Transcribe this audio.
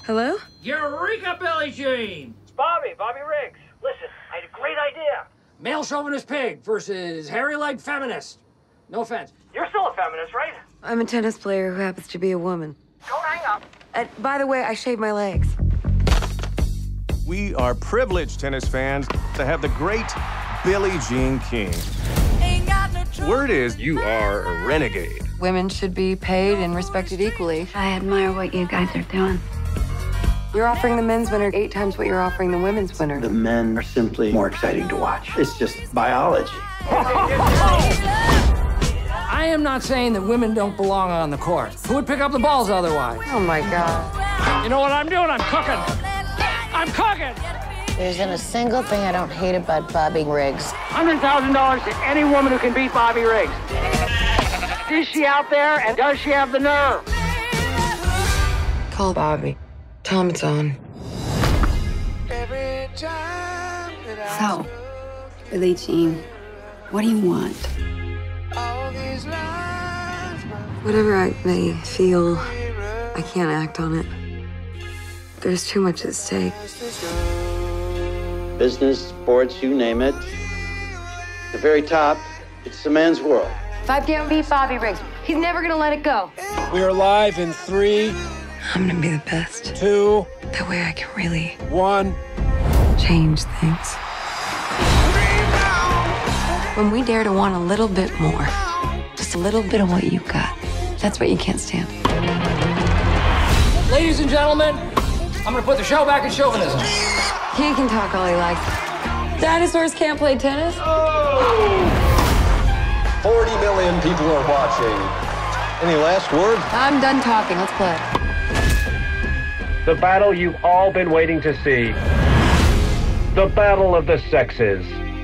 Hello? Eureka, Billie Jean! It's Bobby Riggs. Listen, I had a great idea. Male chauvinist pig versus hairy-legged feminist. No offense. You're still a feminist, right? I'm a tennis player who happens to be a woman. Don't hang up. By the way, I shave my legs. We are privileged tennis fans to have the great Billie Jean King. Word is you are a renegade. Women should be paid and respected equally. I admire what you guys are doing. You're offering the men's winner 8 times what you're offering the women's winner. The men are simply more exciting to watch. It's just biology. I am not saying that women don't belong on the court. Who would pick up the balls otherwise? Oh my God. You know what I'm doing? I'm cooking. I'm cooking! There isn't a single thing I don't hate about Bobby Riggs. $100,000 to any woman who can beat Bobby Riggs. Is she out there, and does she have the nerve? Call Bobby. Tell him it's on. So, Billie Jean, what do you want? Whatever I may feel, I can't act on it. There's too much at stake. Business, sports, you name it. The very top, it's the man's world. If I can't beat Bobby Riggs, he's never gonna let it go. We are live in 3, I'm gonna be the best. 2, That way I can really 1. change things. When we dare to want a little bit more, just a little bit of what you got, that's what you can't stand. Ladies and gentlemen, I'm gonna put the show back in chauvinism. He can talk all he likes. Dinosaurs can't play tennis? 40 million people are watching. Any last word? I'm done talking. Let's play. The battle you've all been waiting to see. The battle of the sexes.